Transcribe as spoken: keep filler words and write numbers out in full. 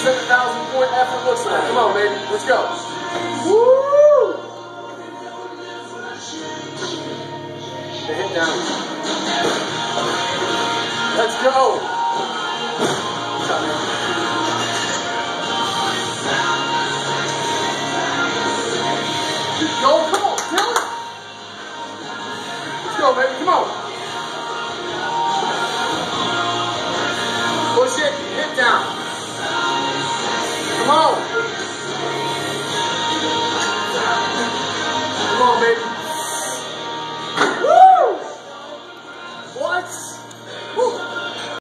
seven thousand point effort looks like. Come on, baby. Let's go. Woo! The hit down. Let's go.